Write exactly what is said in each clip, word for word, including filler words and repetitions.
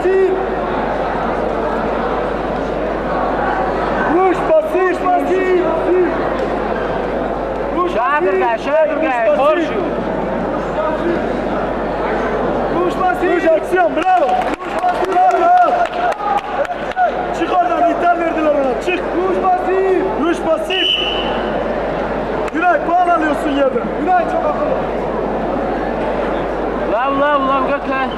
basayım. Kuş basayım. Kuş basayım. Şadırga, şadırga, korşu. Kuş basayım. Kuş aksiyon, bravo. Kuş basayım. Bravo. Çık oradan, ithal verdiler ona. Çık. Kuş basayım. Kuş basayım. Günay, puan alıyorsun yerden. Günay çok akıllı. Lav, lav, lav, Gökhan.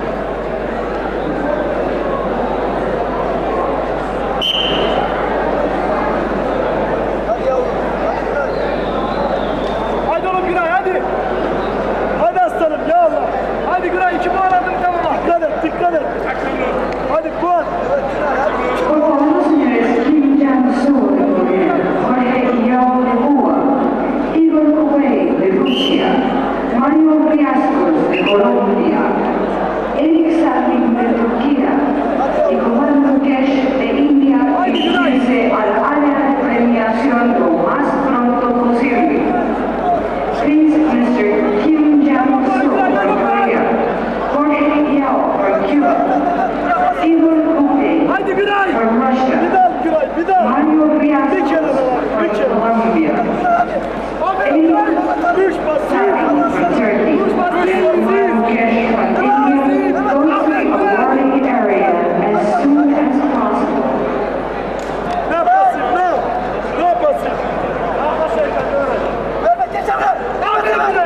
Hadi yavrum, hadi Günay. Hadi oğlum Günay, hadi. Hadi aslanım, ya Allah. Hadi Günay, iki puan aldın, tamam. Dikkat et, dikkat et. Hadi puan. Evet Günay, hadi. Por señores Kim Jong-soo de Corea, Jorge Guillaume de Cuba, Igor Kuwait de Rusia, Mario Riascos de Colombia, Erik Salim de Turquía y Comando Kesh de India que irse al área de premiación lo más pronto posible. Please, mister Kim Jong-soo from Korea, Jorge Guillaume from Cuba, Igor Kuwait Hadi Günay. from Russia, Bir daha Günay, bir daha. Mario Bir Riascos kere daha, bir from kere. Colombia, Aferin Günay. Kuş basayım. Salim from Turkey, Kuş basayım. Comando Kesh from India, go to the awarding area as soon as possible. Ne yapasın, ne? Ne yapasın? Verme, geçemem. Hadi be.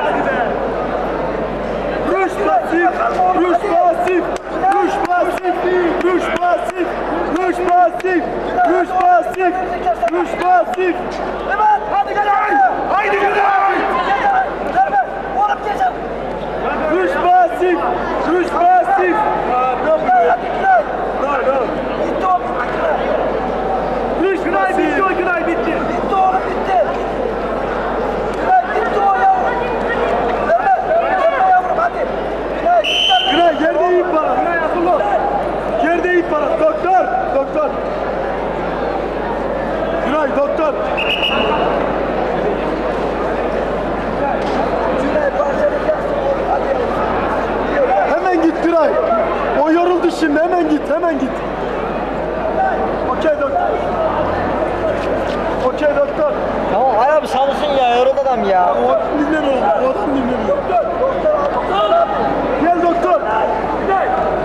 Kuş basayım. Kuş basayım. Kuş basayım. Kuş basayım. Kuş basayım. Kuş basayım. Kuş basayım. Evet, hadi Günay. Haydi Günay. Verme, oğlum geçem. Kuş basayım. Kuş basayım. Hadi Günay. Ne, ne? Bitti o, bitti Günay. Kuş Günay bitti o, Günay bitti. Bitti oğlum, bitti. Günay bitti o yavrum. Verme, verme yavrum, hadi. Günay, Günay yerde iyi para. Günay akıllı ol. Yerde iyi para. Doktor, doktor. Günay doktor. Günay parçalayacaksın oğlum, hadi. Hemen git Günay. O yoruldu şimdi, hemen git, hemen git. Okey doktor. Okey doktor. Tamam hay abi sağ olsun ya yoruldu adam ya. O adam dinlemiyor, o adam dinlemiyor. Doktor, doktor, doktor. Gel doktor. Gel.